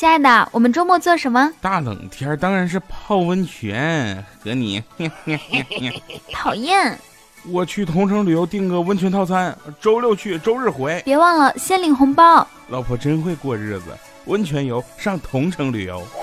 亲爱的，我们周末做什么？ 大冷天当然是泡温泉，和你讨厌。 我去同城旅游订个温泉套餐，周六去，周日回。 别忘了先领红包。 老婆真会过日子，温泉游上同城旅游。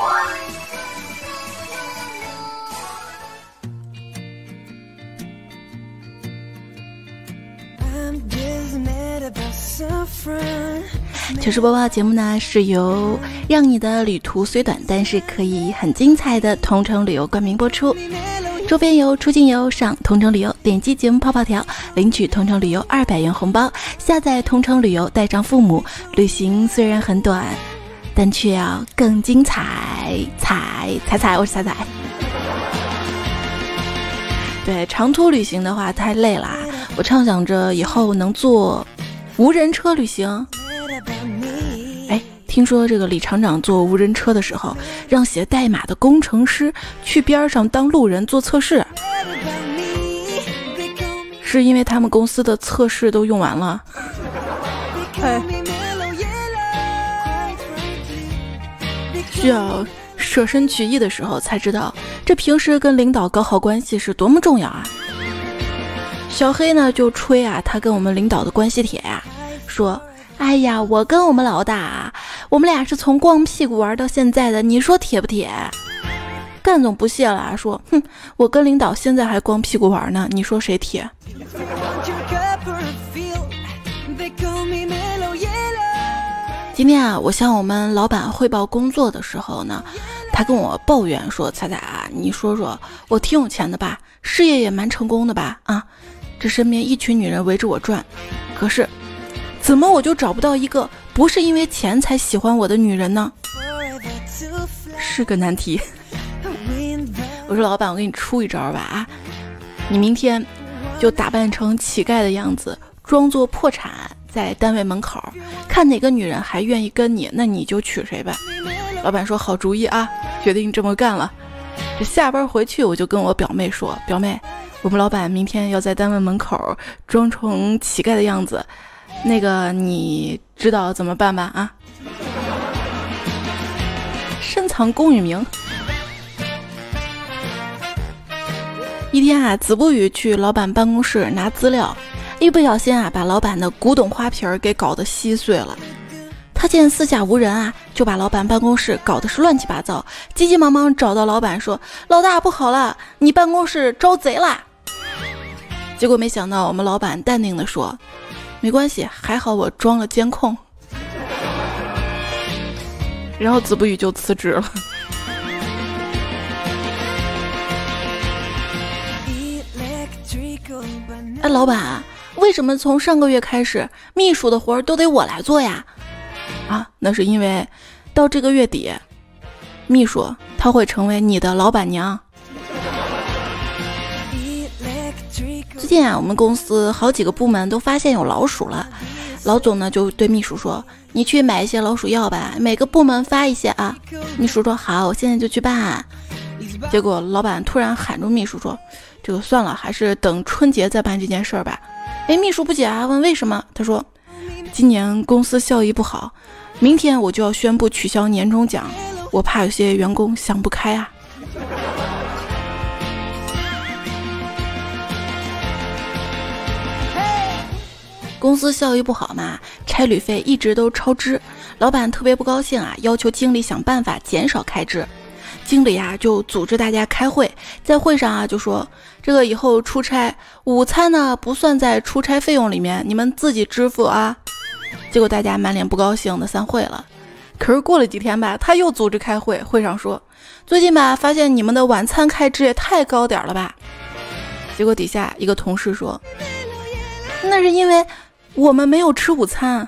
糗事播报节目呢，是由让你的旅途虽短，但是可以很精彩的同城旅游冠名播出。周边游、出境游上同城旅游，点击节目泡泡条领取同城旅游200元红包，下载同城旅游带上父母，旅行虽然很短，但却要更精彩。彩，我是彩。对，长途旅行的话太累了，我畅想着以后能坐无人车旅行。听说这个李厂长坐无人车的时候，让写代码的工程师去边上当路人做测试，是因为他们公司的测试都用完了。需要舍身取义的时候才知道，这平时跟领导搞好关系是多么重要啊！小黑呢就吹啊，他跟我们领导的关系铁呀，说：“哎呀，我跟我们老大，我们俩是从光屁股玩到现在的，你说铁不铁？”干总不屑了，说：“哼，我跟领导现在还光屁股玩呢，你说谁铁？”今天啊，我向我们老板汇报工作的时候呢，他跟我抱怨说：“彩彩啊，你说说，我挺有钱的吧，事业也蛮成功的吧？啊，这身边一群女人围着我转，可是怎么我就找不到一个不是因为钱才喜欢我的女人呢？是个难题。”我说：“老板，我给你出一招吧啊，你明天就打扮成乞丐的样子，装作破产，在单位门口看哪个女人还愿意跟你，那你就娶谁呗。”老板说：“好主意啊，决定这么干了。”这下班回去我就跟我表妹说：“表妹，我们老板明天要在单位门口装成乞丐的样子，那个你知道怎么办吧？啊，深藏功与名。”一天啊，子不语去老板办公室拿资料，一不小心啊，把老板的古董花瓶给搞得稀碎了。他见四下无人啊，就把老板办公室搞得是乱七八糟，急急忙忙找到老板说：“老大，不好了，你办公室招贼啦！”结果没想到我们老板淡定地说：“没关系，还好我装了监控。”然后子不语就辞职了。哎，老板，为什么从上个月开始，秘书的活都得我来做呀？啊，那是因为到这个月底，秘书她会成为你的老板娘。最近啊，我们公司好几个部门都发现有老鼠了，老总呢就对秘书说：“你去买一些老鼠药吧，每个部门发一些啊。”秘书说：“好，我现在就去办。”结果老板突然喊住秘书说：“这个算了，还是等春节再办这件事儿吧。”哎，秘书不解啊，问为什么？他说：“今年公司效益不好，明天我就要宣布取消年终奖，我怕有些员工想不开啊。”公司效益不好嘛，差旅费一直都超支，老板特别不高兴啊，要求经理想办法减少开支。经理啊就组织大家开会，在会上啊就说：“这个以后出差午餐呢不算在出差费用里面，你们自己支付啊。”结果大家满脸不高兴的散会了。可是过了几天吧，他又组织开会，会上说：“最近吧发现你们的晚餐开支也太高点了吧。”结果底下一个同事说：“那是因为我们没有吃午餐。”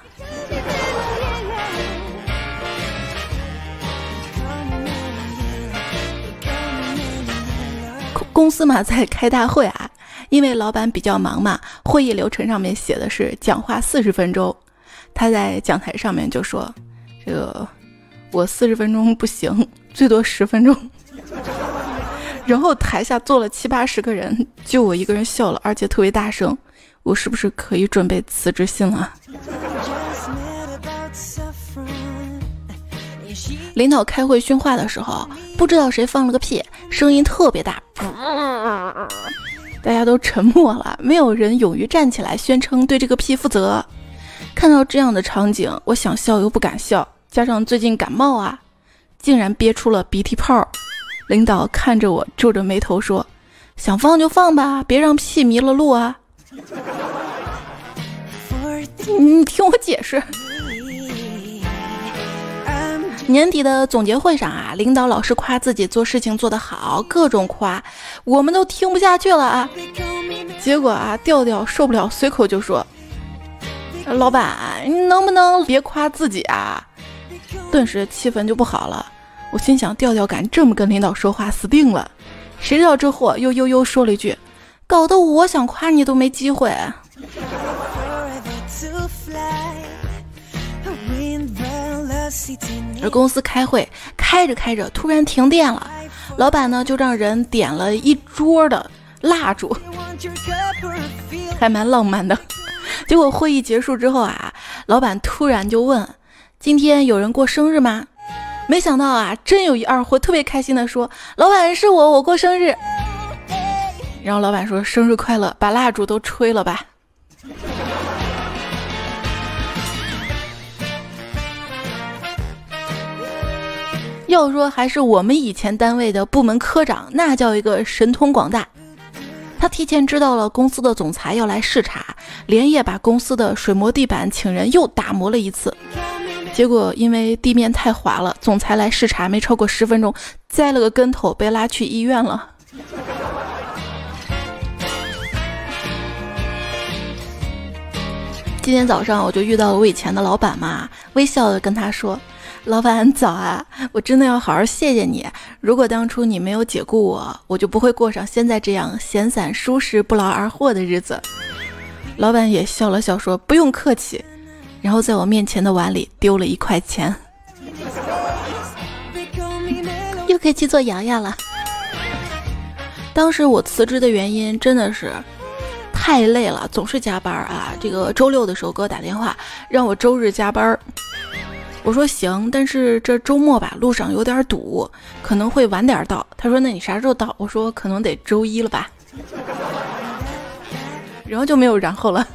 公司嘛在开大会啊，因为老板比较忙嘛，会议流程上面写的是讲话40分钟，他在讲台上面就说：“这个我40分钟不行，最多10分钟。”然后台下坐了70-80个人，就我一个人笑了，而且特别大声。我是不是可以准备辞职信了？ 领导开会训话的时候，不知道谁放了个屁，声音特别大，大家都沉默了，没有人勇于站起来宣称对这个屁负责。看到这样的场景，我想笑又不敢笑，加上最近感冒啊，竟然憋出了鼻涕泡。领导看着我皱着眉头说，想放就放吧，别让屁迷了路啊。你听我解释。年底的总结会上啊，领导老是夸自己做事情做得好，各种夸，我们都听不下去了啊。结果啊，调调受不了，随口就说，老板，你能不能别夸自己啊？顿时气氛就不好了。我心想，调调敢这么跟领导说话，死定了。谁知道这货又说了一句，搞得我想夸你都没机会。而公司开会开着突然停电了，老板呢就让人点了一桌的蜡烛，还蛮浪漫的。结果会议结束之后啊，老板突然就问，今天有人过生日吗？没想到啊，真有一二货特别开心的说，老板是我过生日。然后老板说，生日快乐，把蜡烛都吹了吧。要说还是我们以前单位的部门科长，那叫一个神通广大。他提前知道了公司的总裁要来视察，连夜把公司的水磨地板请人又打磨了一次。结果因为地面太滑了，总裁来视察没超过10分钟，栽了个跟头，被拉去医院了。今天早上我就遇到了我以前的老板嘛，微笑的跟他说，老板早啊，我真的要好好谢谢你，如果当初你没有解雇我，我就不会过上现在这样闲散舒适不劳而获的日子。老板也笑了笑说，不用客气，然后在我面前的碗里丢了1块钱。又可以去做瑶瑶了。当时我辞职的原因真的是太累了，总是加班啊。这个周六的时候给我打电话让我周日加班，我说行，但是这周末吧路上有点堵，可能会晚点到。他说那你啥时候到？我说可能得周一了吧。然后就没有然后了。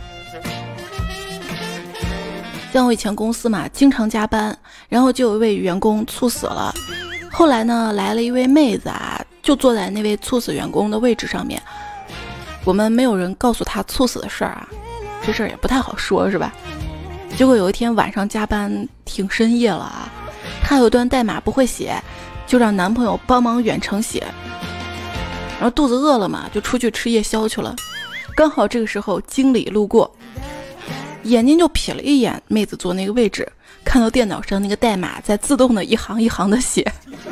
像我以前公司嘛，经常加班，然后就有一位员工猝死了。后来呢，来了一位妹子啊，就坐在那位猝死员工的位置上面。我们没有人告诉他猝死的事儿啊，这事儿也不太好说，是吧？结果有一天晚上加班挺深夜了啊，她有段代码不会写，就让男朋友帮忙远程写。然后肚子饿了嘛，就出去吃夜宵去了。刚好这个时候经理路过，眼睛就瞥了一眼妹子坐那个位置，看到电脑上那个代码在自动的一行一行的写。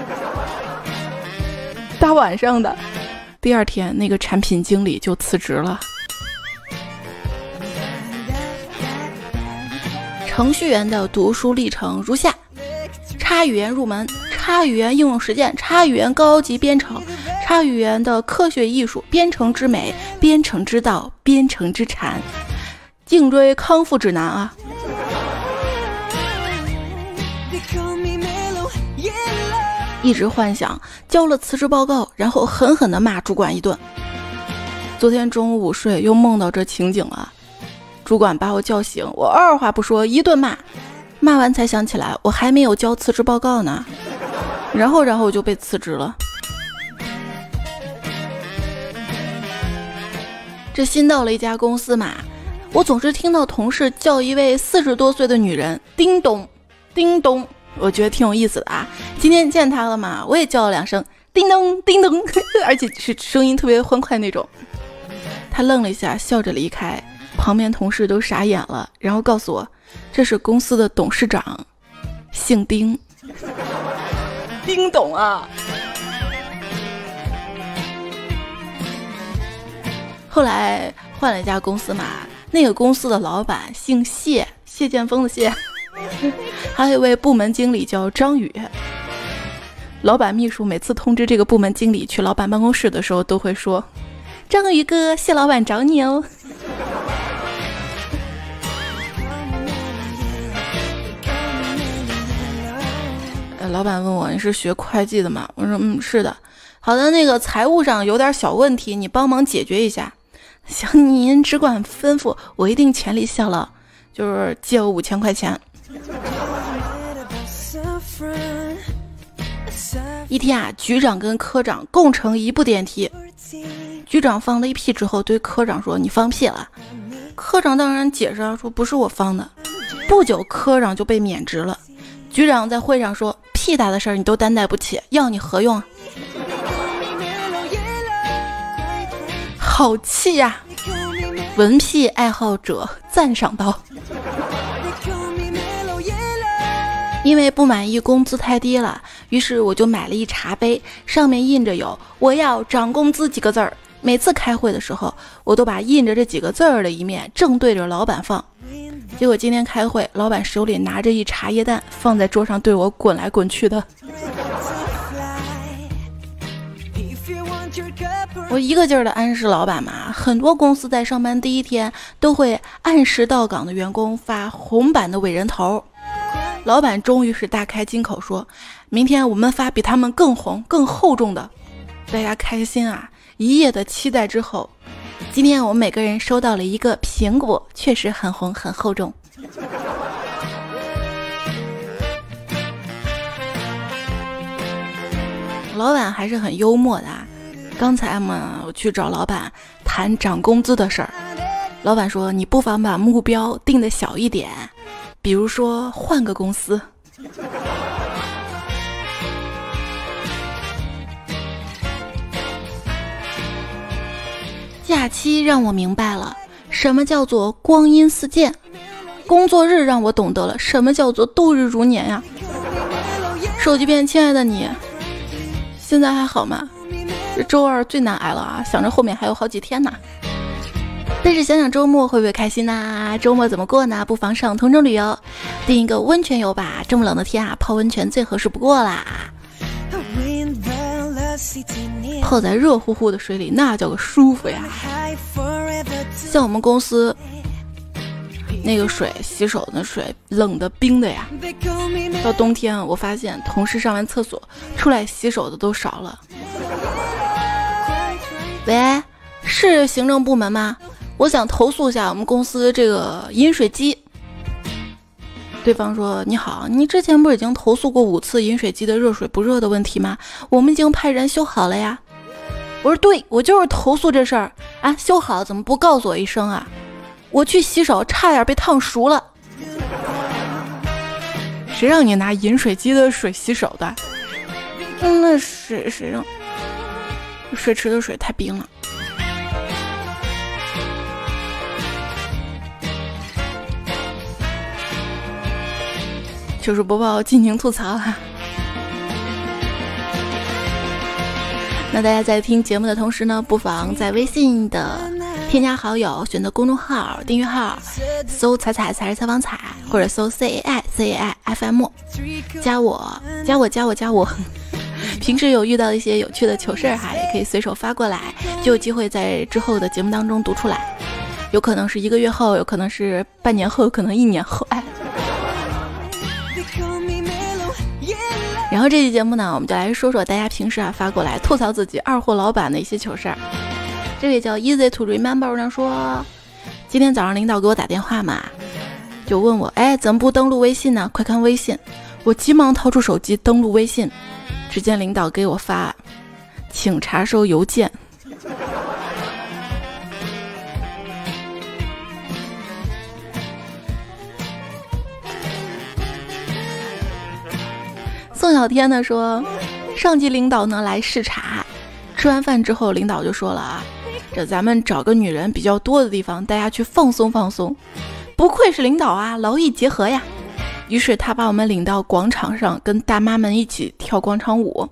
大晚上的，第二天那个产品经理就辞职了。程序员的读书历程如下：叉语言入门，叉语言应用实践，叉语言高级编程，叉语言的科学艺术，编程之美，编程之道，编程之禅，颈椎康复指南啊！一直幻想交了辞职报告，然后狠狠地骂主管一顿。昨天中午午睡又梦到这情景了。主管把我叫醒，我二话不说一顿骂，骂完才想起来我还没有交辞职报告呢，然后我就被辞职了。这新到了一家公司嘛，我总是听到同事叫一位40多岁的女人叮咚叮咚，我觉得挺有意思的啊。今天见她了嘛，我也叫了2声叮咚叮咚，而且是声音特别欢快那种。她愣了一下，笑着离开。旁边同事都傻眼了，然后告诉我这是公司的董事长，姓丁。丁董啊！后来换了一家公司嘛，那个公司的老板姓谢，谢剑锋的谢。还有一位部门经理叫张宇。老板秘书每次通知这个部门经理去老板办公室的时候，都会说：“张宇哥，谢老板找你哦。” 老板问我你是学会计的吗？我说是的。好的，那个财务上有点小问题，你帮忙解决一下。行，您只管吩咐，我一定全力效劳。就是借我5000块钱。一天啊，局长跟科长共乘一部电梯。局长放了一屁之后，对科长说：“你放屁了。”科长当然解释说：“不是我放的。”不久，科长就被免职了。局长在会上说：“屁大的事儿你都担待不起，要你何用啊？”好气呀！文屁爱好者赞赏道。因为不满意工资太低了，于是我就买了一茶杯，上面印着有“我要涨工资”几个字儿。每次开会的时候，我都把印着这几个字儿的一面正对着老板放。结果今天开会，老板手里拿着一茶叶蛋放在桌上，对我滚来滚去的。我一个劲儿的暗示老板嘛，很多公司在上班第一天都会按时到岗的员工发红版的伟人头。老板终于是大开金口说，明天我们发比他们更红更厚重的。大家开心啊，一夜的期待之后，今天我们每个人收到了一个苹果，确实很红很厚重。老板还是很幽默的啊。刚才嘛，我去找老板谈涨工资的事儿，老板说你不妨把目标定得小一点，比如说换个公司。假期让我明白了什么叫做光阴似箭，工作日让我懂得了什么叫做度日如年呀。手机边，亲爱的你，现在还好吗？这周二最难挨了啊，想着后面还有好几天呢。但是想想周末会不会开心呢？周末怎么过呢？不妨上同城旅游，订一个温泉游吧。这么冷的天啊，泡温泉最合适不过啦。泡在热乎乎的水里，那叫个舒服呀。像我们公司那个水，洗手的水冷的冰的呀。到冬天我发现同事上完厕所出来洗手的都少了。喂，是行政部门吗？我想投诉一下我们公司这个饮水机。对方说，你好，你之前不是已经投诉过5次饮水机的热水不热的问题吗？我们已经派人修好了呀。我说对，我就是投诉这事儿啊，修好了怎么不告诉我一声啊？我去洗手差点被烫熟了。谁让你拿饮水机的水洗手的？那谁让水池的水太冰了。糗事播报，尽情吐槽啊！那大家在听节目的同时呢，不妨在微信的添加好友，选择公众号订阅号，搜彩彩才是采访彩，或者搜 CAI FM， 加我。平时有遇到一些有趣的糗事哈，也可以随手发过来，就有机会在之后的节目当中读出来。有可能是1个月后，有可能是半年后，有可能1年后。哎。然后这期节目呢，我们就来说说大家平时发过来吐槽自己二货老板的一些糗事儿。这位叫 Easy to Remember 呢说，今天早上领导给我打电话嘛，就问我，怎么不登录微信呢？快看微信。我急忙掏出手机登录微信，只见领导给我发，请查收邮件。宋小天呢说，上级领导呢来视察，吃完饭之后领导就说了啊，这咱们找个女人比较多的地方，大家去放松放松。不愧是领导啊，劳逸结合呀。于是他把我们领到广场上，跟大妈们一起跳广场舞。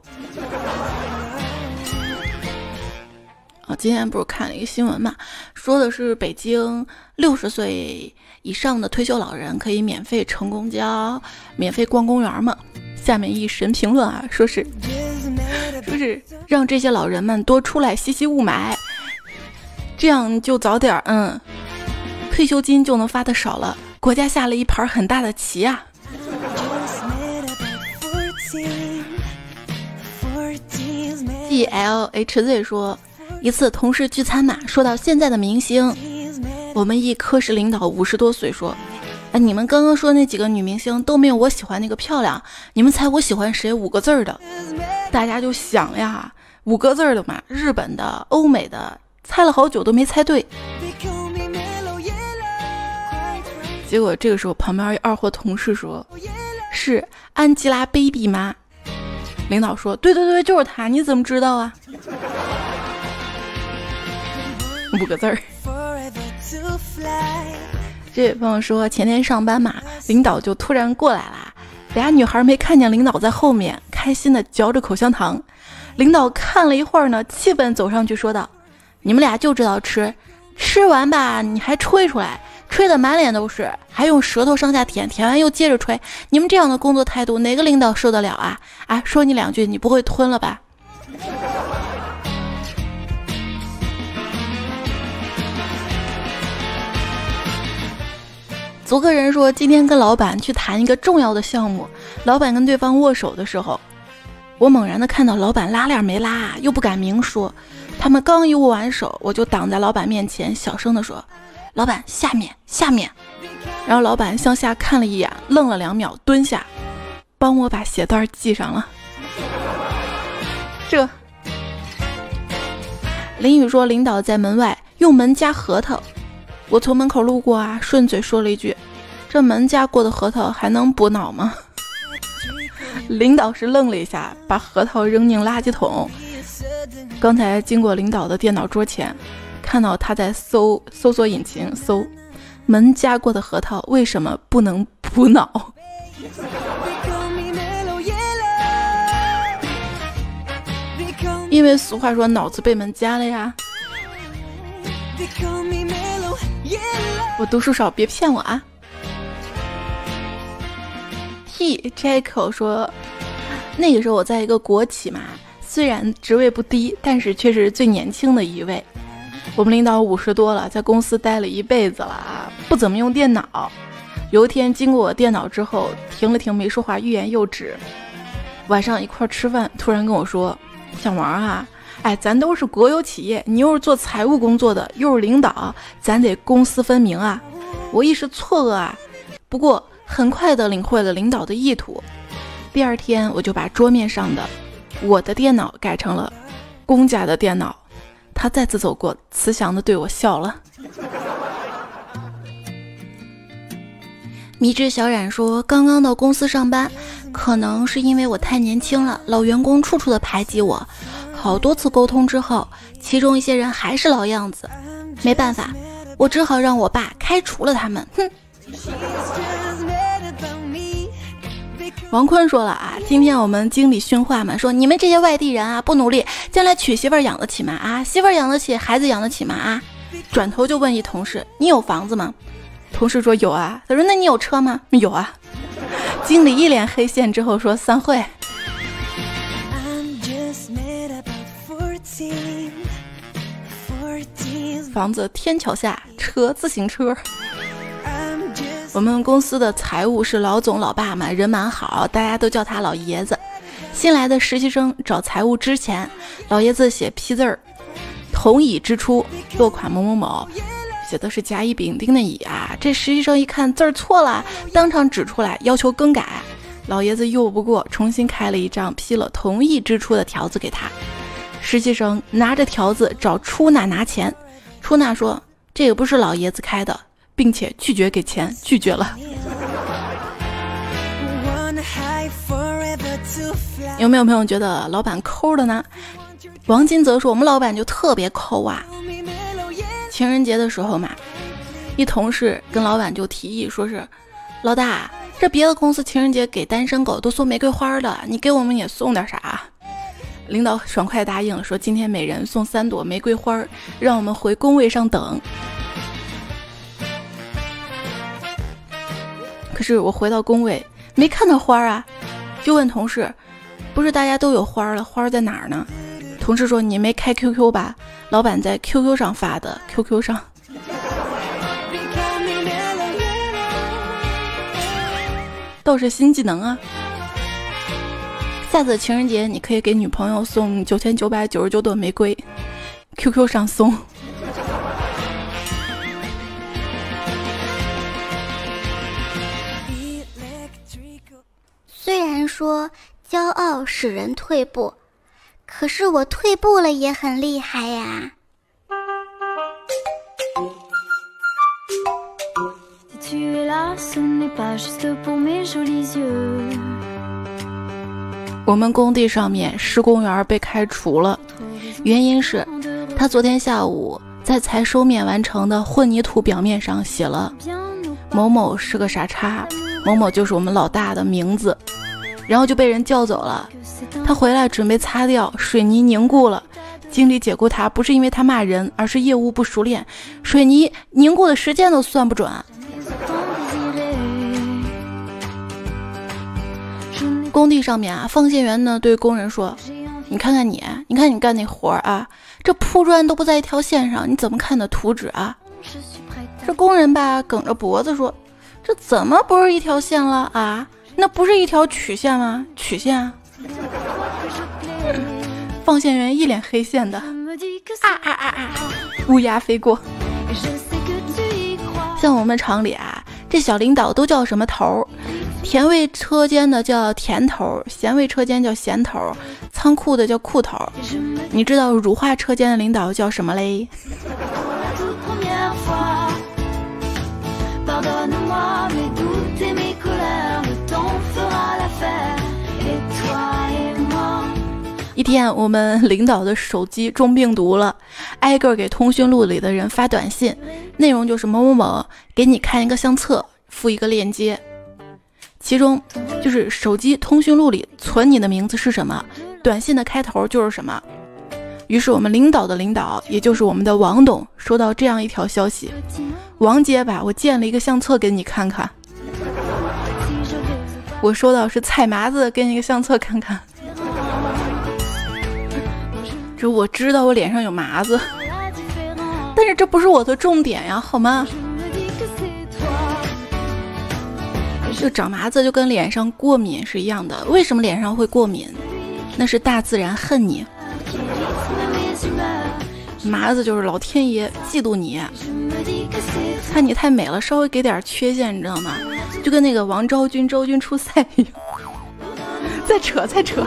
今天不是看了一个新闻嘛，说的是北京60岁以上的退休老人可以免费乘公交，免费逛公园嘛。下面一神评论啊，说是让这些老人们多出来吸吸雾霾，这样就早点退休金就能发的少了，国家下了一盘很大的棋啊。 GLHZ 说，一次同事聚餐嘛，说到现在的明星，我们一科室领导50多岁说，你们刚刚说那几个女明星都没有我喜欢那个漂亮，你们猜我喜欢谁？5个字的。大家就想呀，5个字的嘛，日本的、欧美的，猜了好久都没猜对。结果这个时候旁边二货同事说，是安吉拉 baby 吗？领导说，对对对，就是她，你怎么知道啊？5个字儿。这位朋友说，前天上班嘛，领导就突然过来了，俩女孩没看见领导在后面，开心的嚼着口香糖。领导看了一会儿呢，气愤走上去说道，你们俩就知道吃，吃完吧你还吹出来，吹得满脸都是，还用舌头上下舔，舔完又接着吹，你们这样的工作态度哪个领导受得了啊？说你2句你不会吞了吧？足个人说，今天跟老板去谈一个重要的项目，老板跟对方握手的时候，我猛然的看到老板拉链没拉，又不敢明说，他们刚一握完手，我就挡在老板面前，小声的说，老板下面下面。然后老板向下看了一眼，愣了2秒，蹲下帮我把鞋带系上了。这林宇说，领导在门外用门夹核桃，我从门口路过啊，顺嘴说了一句，这门夹过的核桃还能补脑吗？领导是愣了一下，把核桃扔进垃圾桶。刚才经过领导的电脑桌前，看到他在搜索引擎搜门夹过的核桃为什么不能补脑。因为俗话说脑子被门夹了呀。我读书少，别骗我啊。T Jaco 说，那个时候我在一个国企嘛，虽然职位不低，但是却是最年轻的一位。我们领导50多了，在公司待了一辈子了啊，不怎么用电脑。有一天经过我电脑之后，停了停没说话，欲言又止。晚上一块吃饭，突然跟我说，小王啊，咱都是国有企业，你又是做财务工作的，又是领导，咱得公私分明啊。我一时错愕啊，不过很快的领会了领导的意图。第二天我就把桌面上的我的电脑改成了公家的电脑。他再次走过，慈祥的对我笑了。迷之小冉说，刚刚到公司上班，可能是因为我太年轻了，老员工处处的排挤我，好多次沟通之后，其中一些人还是老样子，没办法，我只好让我爸开除了他们。哼。王坤说了啊，今天我们经理训话嘛，说你们这些外地人啊，不努力，将来娶媳妇儿养得起吗？啊，媳妇儿养得起，孩子养得起吗？啊，转头就问一同事，你有房子吗？同事说有啊。他说那你有车吗？有啊。经理一脸黑线之后说散会。房子天桥下，车自行车。我们公司的财务是老总老爸嘛，人蛮好，大家都叫他老爷子。新来的实习生找财务之前，老爷子写批字儿，同意支出落款某某某，写的是甲乙丙丁的乙啊。这实习生一看字儿错了，当场指出来要求更改。老爷子拗不过，重新开了一张批了同意支出的条子给他。实习生拿着条子找出纳拿钱，出纳说这个不是老爷子开的，并且拒绝给钱，拒绝了。有没有朋友觉得老板抠的呢？王金泽说我们老板就特别抠啊。情人节的时候嘛，一同事跟老板就提议说是，老大，这别的公司情人节给单身狗都送玫瑰花的，你给我们也送点啥？领导爽快答应了，说今天每人送3朵玫瑰花，让我们回工位上等。可是我回到工位没看到花啊，就问同事，不是大家都有花了，花在哪儿呢？同事说你没开 QQ 吧，老板在 QQ 上发的， QQ 上。倒是新技能啊。 下次情人节你可以给女朋友送9999朵玫瑰 ，QQ 上送。 虽然说骄傲使人退步，可是我退步了也很厉害呀。 我们工地上面施工员被开除了，原因是他昨天下午在才收面完成的混凝土表面上写了某某是个傻叉，某某就是我们老大的名字，然后就被人叫走了。他回来准备擦掉，水泥凝固了，经理解雇他不是因为他骂人，而是业务不熟练，水泥凝固的时间都算不准。工地上面啊，放线员呢对工人说，你看看你干那活啊，这铺砖都不在一条线上，你怎么看的图纸啊？这工人吧梗着脖子说，这怎么不是一条线了啊？那不是一条曲线吗？曲线啊！放线员一脸黑线的，乌鸦飞过。像我们厂里啊，这小领导都叫什么头？甜味车间的叫甜头，咸味车间叫咸头，仓库的叫库头。你知道乳化车间的领导叫什么嘞？一天，我们领导的手机中病毒了，挨个给通讯录里的人发短信，内容就是某某某给你看一个相册，附一个链接，其中就是手机通讯录里存你的名字是什么，短信的开头就是什么。于是我们领导的领导，也就是我们的王董，收到这样一条消息，王姐吧，我建了一个相册给你看看。我收到是菜麻子给你一个相册看看，这我知道我脸上有麻子，但是这不是我的重点呀，好吗？就长麻子就跟脸上过敏是一样的，为什么脸上会过敏？那是大自然恨你，麻子就是老天爷嫉妒你，看你太美了，稍微给点缺陷，你知道吗？就跟那个王昭君周军出塞一样。再扯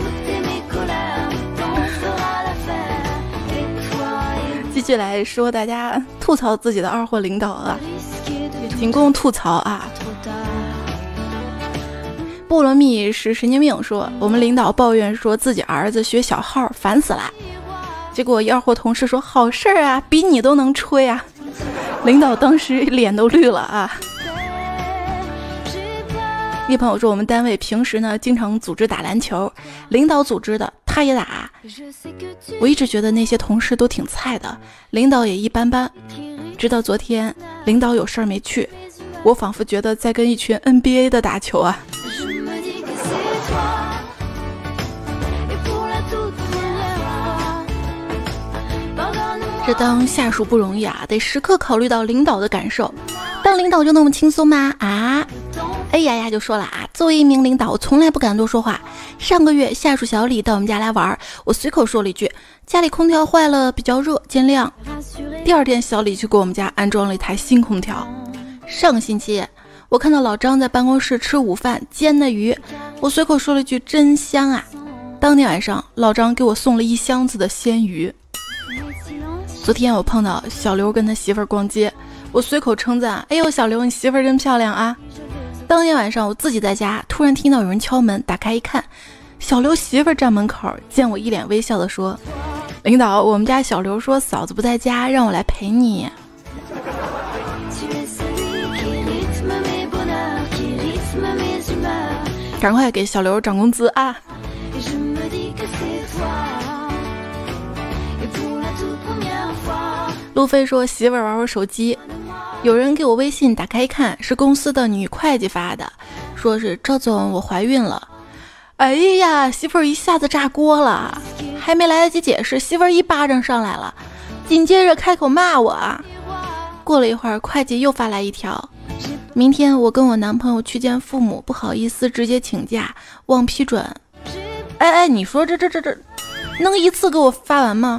继续来说，大家吐槽自己的二货领导啊，仅供吐槽啊。菠萝蜜是神经病，说我们领导抱怨说自己儿子学小号烦死了，结果一二货同事说好事啊，比你都能吹啊。领导当时脸都绿了啊。一朋友说我们单位平时呢经常组织打篮球，领导组织的他也打，我一直觉得那些同事都挺菜的，领导也一般般，直到昨天领导有事儿没去，我仿佛觉得在跟一群 NBA 的打球啊。这当下属不容易啊，得时刻考虑到领导的感受。当领导就那么轻松吗？啊，哎呀就说了啊，作为一名领导，我从来不敢多说话。上个月下属小李到我们家来玩，我随口说了一句家里空调坏了，比较热，见谅。第二天小李去给我们家安装了一台新空调。上个星期我看到老张在办公室吃午饭，煎的鱼，我随口说了一句真香啊。当天晚上老张给我送了一箱子的鲜鱼。昨天我碰到小刘跟他媳妇儿逛街，我随口称赞，哎呦小刘你媳妇儿真漂亮啊。当天晚上我自己在家，突然听到有人敲门，打开一看，小刘媳妇儿站门口，见我一脸微笑的说，领导，我们家小刘说嫂子不在家，让我来陪你。赶快给小刘涨工资啊。路飞说媳妇儿玩手机，有人给我微信打开一看，是公司的女会计发的，说是赵总我怀孕了。哎呀，媳妇儿一下子炸锅了，还没来得及解释，媳妇儿一巴掌上来了，紧接着开口骂我啊。过了一会儿，会计又发来一条，明天我跟我男朋友去见父母，不好意思直接请假，忘批准。 哎，你说这能一次给我发完吗？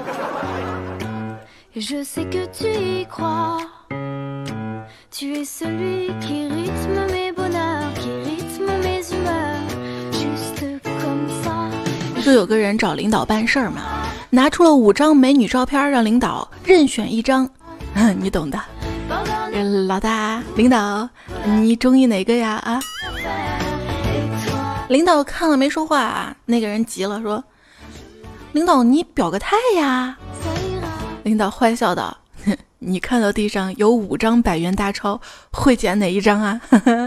说有个人找领导办事儿嘛，拿出了5张美女照片，让领导任选1张，你懂的。老大，领导，你中意哪个呀？啊？领导看了没说话啊，那个人急了说：“领导，你表个态呀！”领导坏笑道：“你看到地上有5张100元大钞，会捡哪1张啊？”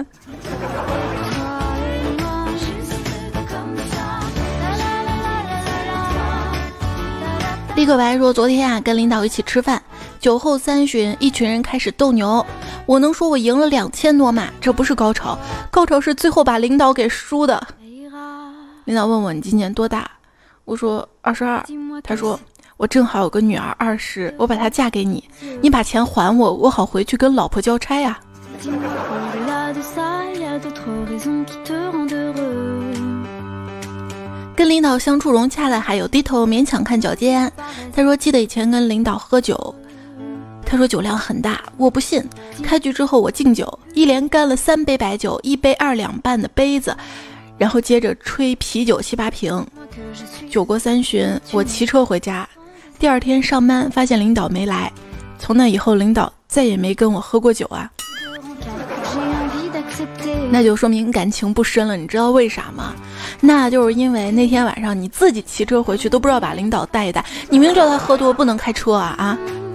立刻白说：“昨天跟领导一起吃饭，酒后3巡，一群人开始斗牛，我能说我赢了2000多码，这不是高潮，高潮是最后把领导给输的。”领导问我：“你今年多大？”我说：“22。”他说：“我正好有个女儿20，我把她嫁给你，你把钱还我，我好回去跟老婆交差呀。”跟领导相处融洽的还有低头勉强看脚尖。他说记得以前跟领导喝酒，他说酒量很大，我不信。开局之后我敬酒，一连干了3杯白酒，1杯2两半的杯子，然后接着吹啤酒7、8瓶。酒过3巡，我骑车回家，第2天上班发现领导没来，从那以后领导再也没跟我喝过酒啊。那就说明感情不深了，你知道为啥吗？那就是因为那天晚上你自己骑车回去都不知道把领导带一带，你明知道他喝多不能开车啊！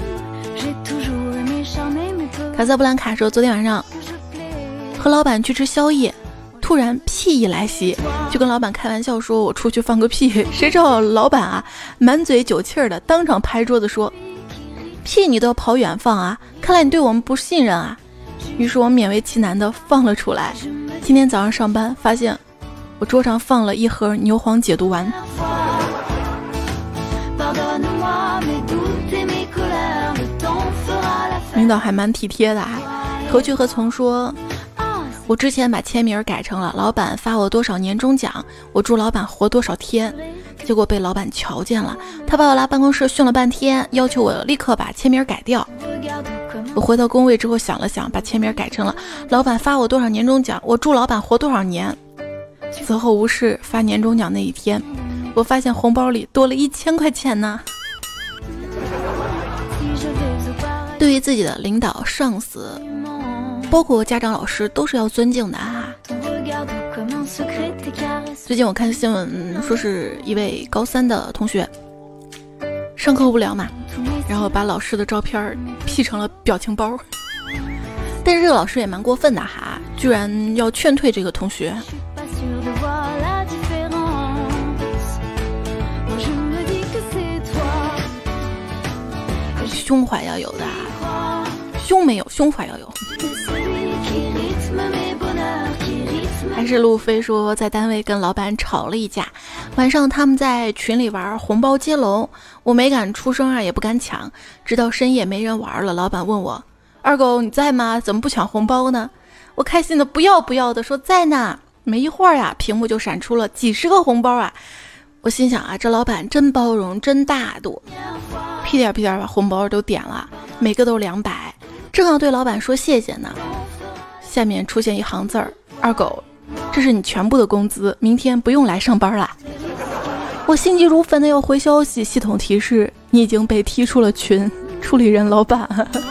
卡萨布兰卡说，昨天晚上和老板去吃宵夜，突然屁意来袭，就跟老板开玩笑说我出去放个屁，谁知道老板啊满嘴酒气儿的当场拍桌子说，屁你都要跑远放啊，看来你对我们不信任啊。于是我勉为其难的放了出来。今天早上上班发现我桌上放了1盒牛黄解毒丸。领导还蛮体贴的啊。何去何从说，我之前把签名改成了老板发我多少年终奖，我祝老板活多少天，结果被老板瞧见了，他把我拉办公室训了半天，要求我立刻把签名改掉。我回到工位之后想了想，把签名改成了老板发我多少年终奖，我祝老板活多少年。此后无事，发年终奖那一天，我发现红包里多了1000块钱呢。对于自己的领导、上司，包括家长、老师，都是要尊敬的啊。最近我看新闻说是一位高3的同学，上课无聊嘛，然后把老师的照片 P 成了表情包，但是这个老师也蛮过分的哈，居然要劝退这个同学。胸怀要有的啊，胸没有，胸怀要有。还是路飞说，在单位跟老板吵了一架，晚上他们在群里玩红包接龙，我没敢出声啊，也不敢抢，直到深夜没人玩了，老板问我，二狗你在吗？怎么不抢红包呢？我开心的不要不要的说在呢。没一会儿呀，屏幕就闪出了几十个红包啊！我心想啊，这老板真包容，真大度，屁颠屁颠把红包都点了，每个都200，正要对老板说谢谢呢，下面出现一行字儿，二狗，这是你全部的工资，明天不用来上班了。我心急如焚的要回消息，系统提示你已经被踢出了群，处理人老板。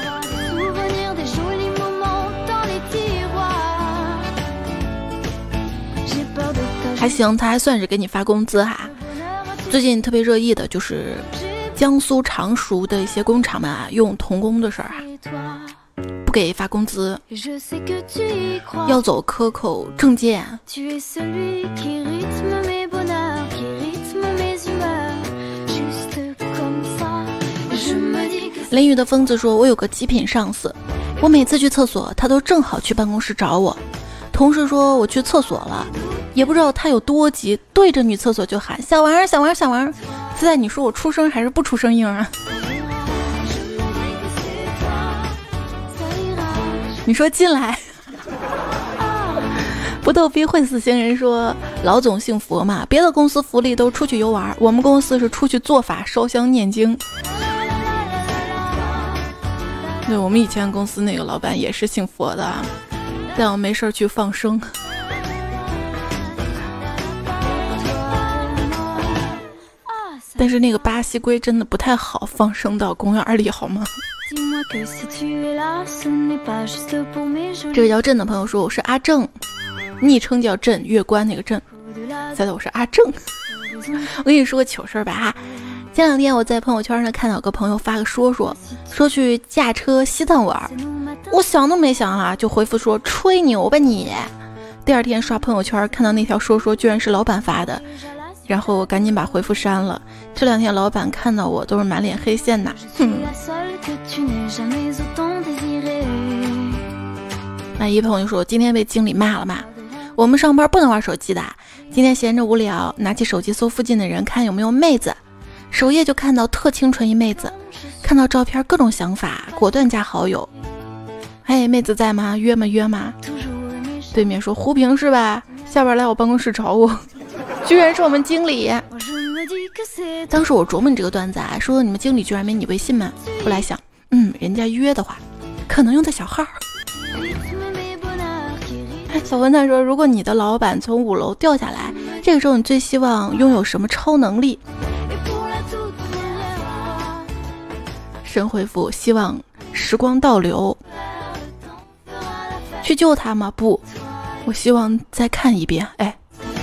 还行，他还算是给你发工资哈。最近特别热议的就是江苏常熟的一些工厂们啊，用童工的事儿啊，不给发工资，要走克扣证件。雷雨的疯子说，我有个极品上司，我每次去厕所他都正好去办公室找我，同事说我去厕所了，也不知道他有多急，对着女厕所就喊小王小王小王。现在你说我出声还是不出声音啊？你说进来。 不逗逼会死行人说，老总信佛嘛，别的公司福利都出去游玩，我们公司是出去做法烧香念经。对，我们以前公司那个老板也是信佛的，但我没事去放生。但是那个巴西龟真的不太好放生到公园里，好吗？这个叫郑的朋友说，我是阿正，昵称叫郑，月关那个郑。猜猜我是阿正。我跟你说个糗事儿吧哈，前两天我在朋友圈上看到有个朋友发个说去驾车西藏玩，我想都没想啊，就回复说吹牛吧你。第二天刷朋友圈看到那条说居然是老板发的，然后我赶紧把回复删了。这两天老板看到我都是满脸黑线呐。那一朋友说今天被经理骂了嘛，我们上班不能玩手机的，今天闲着无聊，拿起手机搜附近的人看有没有妹子，首页就看到特清纯一妹子，看到照片各种想法，果断加好友。嘿，妹子在吗？约吗？对面说胡平是吧？下班来我办公室找我。居然是我们经理。当时我琢磨你这个段子啊，说你们经理居然没你微信吗？后来想，人家约的话可能用的小号。小混蛋说，如果你的老板从5楼掉下来，这个时候你最希望拥有什么超能力？神回复，希望时光倒流。去救他吗？不，我希望再看一遍。哎，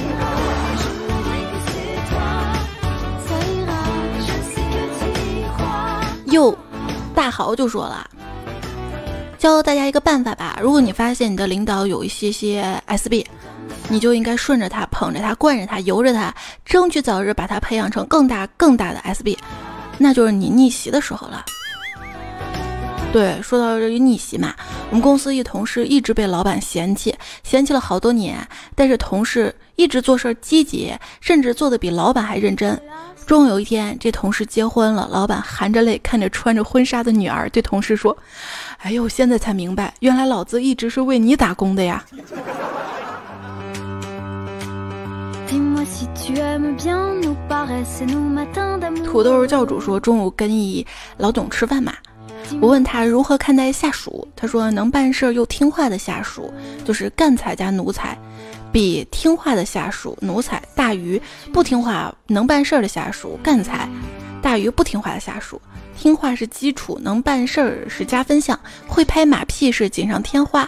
大豪就说了，教大家一个办法吧，如果你发现你的领导有一些 SB， 你就应该顺着他，捧着他，惯着他，由着他，争取早日把他培养成更大的 SB， 那就是你逆袭的时候了。对，说到这个逆袭嘛，我们公司一同事一直被老板嫌弃了好多年，但是同事一直做事积极，甚至做得比老板还认真。终于有一天，这同事结婚了，老板含着泪看着穿着婚纱的女儿，对同事说：“哎呦，现在才明白，原来老子一直是为你打工的呀。”土豆教主说，中午跟一老总吃饭嘛，我问他如何看待下属，他说能办事又听话的下属就是干才加奴才，比听话的下属奴才大于不听话能办事的下属干才，大于不听话的下属。听话是基础，能办事是加分项，会拍马屁是锦上添花。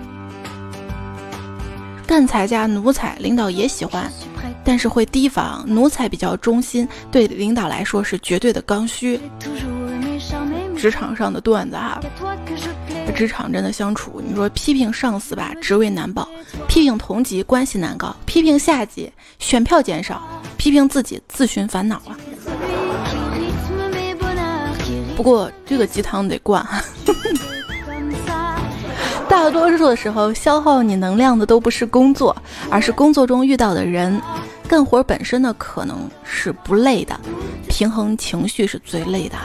干才加奴才领导也喜欢，但是会提防，奴才比较忠心，对领导来说是绝对的刚需。职场上的段子哈，职场真的相处，你说批评上司吧，职位难保；批评同级，关系难搞；批评下级，选票减少；批评自己，自寻烦恼了。不过这个鸡汤得灌。大多数的时候，消耗你能量的都不是工作，而是工作中遇到的人。干活本身呢，可能是不累的，平衡情绪是最累的。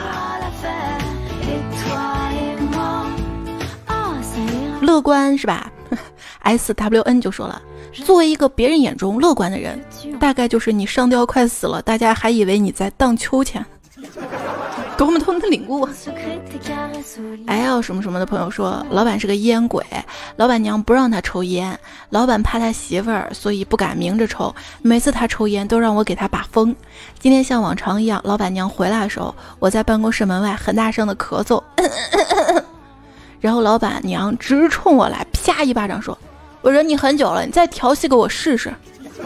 乐观是吧？SWN 就说了，作为一个别人眼中乐观的人，大概就是你上吊快死了，大家还以为你在荡秋千。多么的领悟。L 什么什么的朋友说，老板是个烟鬼，老板娘不让他抽烟，老板怕他媳妇儿，所以不敢明着抽，每次他抽烟都让我给他把风。今天像往常一样，老板娘回来的时候，我在办公室门外很大声的咳嗽，然后老板娘直冲我来，啪一巴掌说，我忍你很久了，你再调戏给我试试。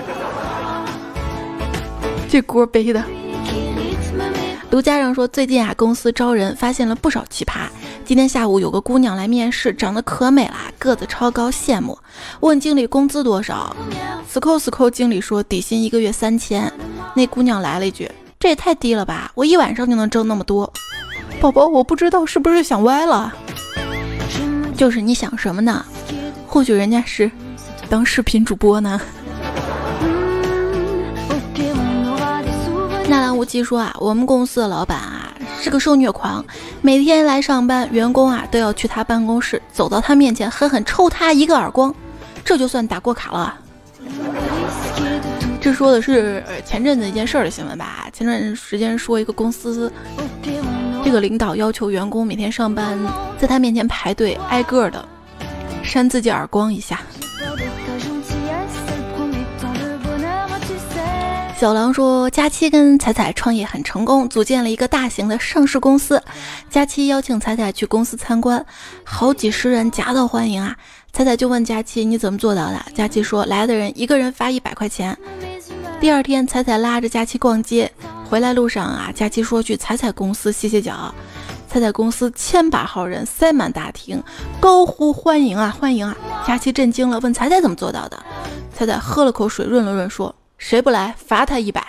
这锅背的。卢家长说，最近啊，公司招人发现了不少奇葩。今天下午有个姑娘来面试，长得可美了，个子超高，羡慕。问经理工资多少，死扣经理说底薪1个月3000。那姑娘来了一句，这也太低了吧，我一晚上就能挣那么多。宝宝，我不知道是不是想歪了。就是你想什么呢？或许人家是当视频主播呢。纳兰无忌说啊，我们公司的老板啊是个受虐狂，每天来上班，员工啊都要去他办公室，走到他面前狠狠抽他一个耳光。 这就算打过卡了。这说的是前阵子一件事儿的新闻吧？前段时间说一个公司，这个领导要求员工每天上班在他面前排队，挨个的扇自己耳光一下。小狼说，佳期跟彩彩创业很成功，组建了一个大型的上市公司。佳期邀请彩彩去公司参观，好几十人夹道欢迎啊！彩彩就问佳期，你怎么做到的？佳期说，来的人一个人发100块钱。第二天，彩彩拉着佳期逛街，回来路上啊，佳期说去彩彩公司歇歇脚。彩彩公司千把号人塞满大厅，高呼欢迎啊欢迎啊！佳期震惊了，问彩彩怎么做到的？彩彩喝了口水，润了润说，谁不来罚他100。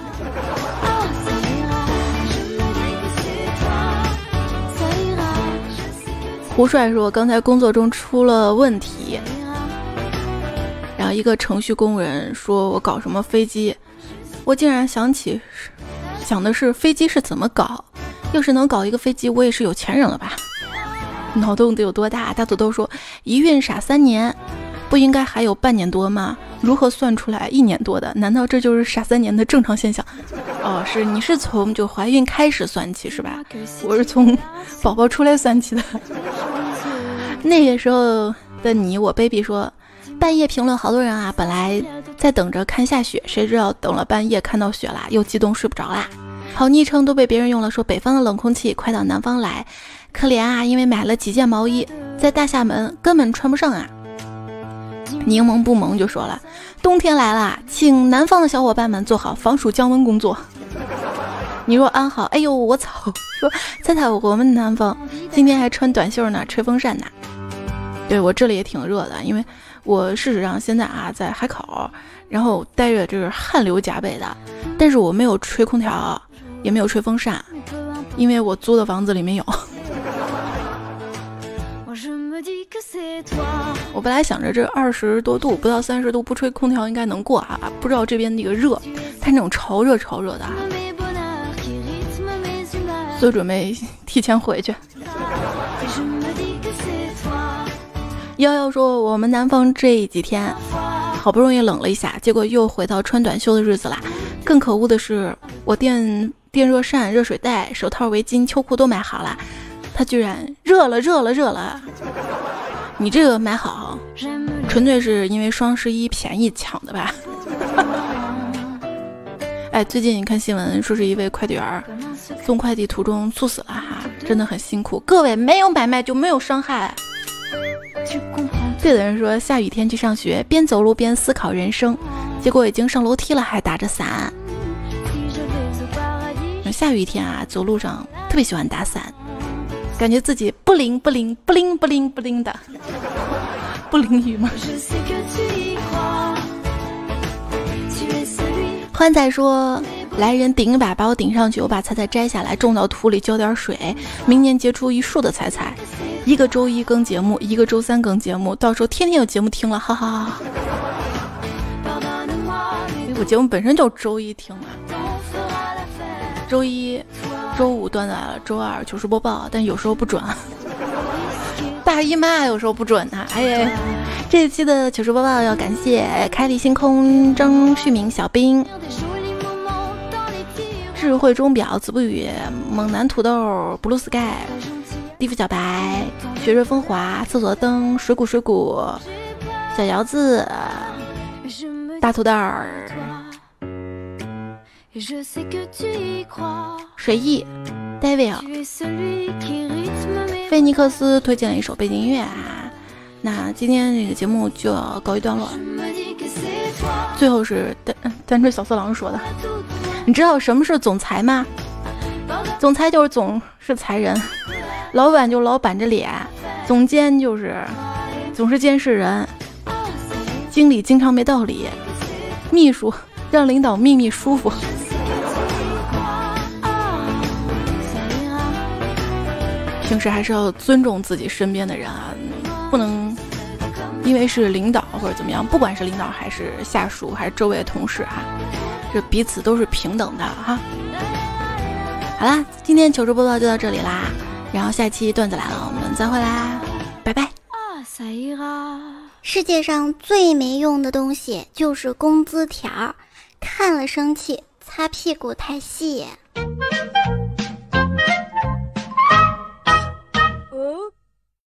胡帅说，刚才工作中出了问题，然后一个程序工人说我搞什么飞机，我竟然想的是飞机是怎么搞，要是能搞一个飞机，我也是有钱人了吧？脑洞得有多大？大土豆说，一孕傻3年，不应该还有半年多吗？如何算出来1年多的？难道这就是傻3年的正常现象？哦，你是从就怀孕开始算起是吧？我是从宝宝出来算起的。那个时候的你，我 baby 说，半夜评论好多人啊，本来在等着看下雪，谁知道等了半夜看到雪啦，又激动睡不着啦。好昵称都被别人用了，说北方的冷空气快到南方来，可怜啊，因为买了几件毛衣，在大厦门根本穿不上啊。柠檬不萌就说了，冬天来了，请南方的小伙伴们做好防暑降温工作。你若安好，哎呦我操！说彩彩，我们南方今天还穿短袖呢，吹风扇呢。对，我这里也挺热的，因为我事实上现在啊在海口，然后待着就是汗流浃背的，但是我没有吹空调，也没有吹风扇，因为我租的房子里面有。我本来想着这20多度不到30度不吹空调应该能过啊，不知道这边那个热，它那种潮热的啊，所以准备提前回去。瑶说，我们南方这几天好不容易冷了一下，结果又回到穿短袖的日子啦。更可恶的是，我电热扇、热水袋、手套、围巾、秋裤都买好了，它居然热了。你这个买好纯粹是因为双11便宜抢的吧？哎，最近你看新闻说是一位快递员送快递途中猝死了哈，真的很辛苦。各位，没有买卖就没有伤害。对的人说，下雨天去上学，边走路边思考人生，结果已经上楼梯了还打着伞。下雨天啊，走路上特别喜欢打伞，感觉自己不灵的，不淋雨吗？欢仔说，来人顶一把把我顶上去，我把彩彩摘下来种到土里，浇点水，明年结出一树的彩彩。一个周1更节目，一个周3更节目，到时候天天有节目听了，哈哈哈。我节目本身就周1听嘛，周1、周5段子，周2糗事播报，但有时候不准。大姨妈有时候不准啊！哎呀，这一期的糗事播报要感谢开立星空、张旭明、小兵、智慧钟表、子不语、猛男土豆、Blue Sky、地府小白、雪瑞风华、厕所灯、水谷、小姚子、大土豆儿、水翼、David、菲尼克斯推荐了一首背景音乐啊。那今天这个节目就要告一段落。最后是单吹小色狼说的，你知道什么是总裁吗？总裁就是总是裁人，老板就老板着脸，总监就是总是监视人，经理经常没道理，秘书让领导秘密舒服。平时还是要尊重自己身边的人啊，不能因为是领导或者怎么样，不管是领导还是下属还是周围的同事啊，这彼此都是平等的哈。好啦，今天糗事播报就到这里啦，然后下期段子来了，我们再会啦，拜拜。 世界上最没用的东西就是工资条，看了生气，擦屁股太细。